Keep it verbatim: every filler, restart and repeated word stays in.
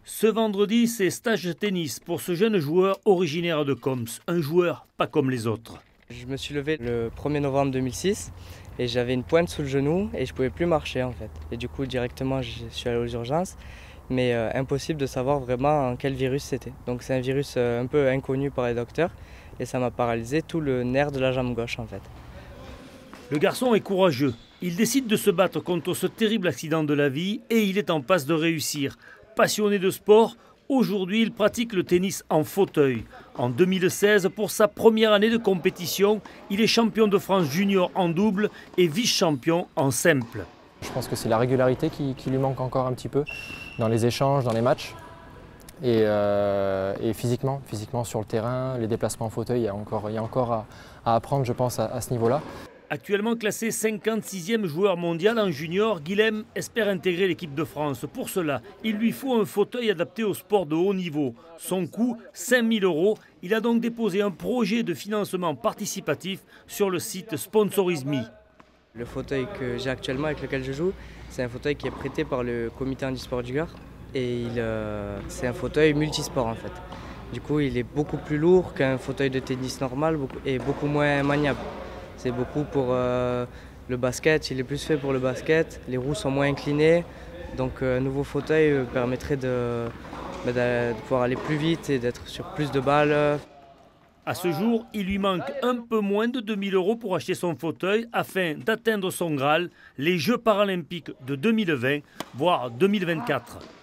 Ce vendredi, c'est stage de tennis pour ce jeune joueur originaire de Coms, un joueur pas comme les autres. Je me suis levé le premier novembre deux mille six et j'avais une pointe sous le genou et je ne pouvais plus marcher en fait. Et du coup directement je suis allé aux urgences, mais euh, impossible de savoir vraiment quel virus c'était. Donc c'est un virus euh, un peu inconnu par les docteurs et ça m'a paralysé tout le nerf de la jambe gauche en fait. Le garçon est courageux. Il décide de se battre contre ce terrible accident de la vie et il est en passe de réussir. Passionné de sport, aujourd'hui il pratique le tennis en fauteuil. En deux mille seize, pour sa première année de compétition, il est champion de France junior en double et vice-champion en simple. Je pense que c'est la régularité qui, qui lui manque encore un petit peu dans les échanges, dans les matchs. Et, euh, et physiquement, physiquement sur le terrain, les déplacements en fauteuil, il y a encore, il y a encore à, à apprendre, je pense, à, à ce niveau-là. Actuellement classé cinquante-sixième joueur mondial en junior, Guilhem espère intégrer l'équipe de France. Pour cela, il lui faut un fauteuil adapté au sport de haut niveau. Son coût, cinq mille euros. Il a donc déposé un projet de financement participatif sur le site Sponsorisme. Le fauteuil que j'ai actuellement avec lequel je joue, c'est un fauteuil qui est prêté par le comité handisport du Gard. Et il, euh, c'est un fauteuil multisport en fait. Du coup, il est beaucoup plus lourd qu'un fauteuil de tennis normal beaucoup, et beaucoup moins maniable. C'est beaucoup pour euh, le basket, il est plus fait pour le basket, les roues sont moins inclinées, donc un nouveau fauteuil euh, permettrait de, bah, de pouvoir aller plus vite et d'être sur plus de balles. À ce jour, il lui manque un peu moins de deux mille euros pour acheter son fauteuil afin d'atteindre son Graal, les Jeux paralympiques de deux mille vingt, voire deux mille vingt-quatre.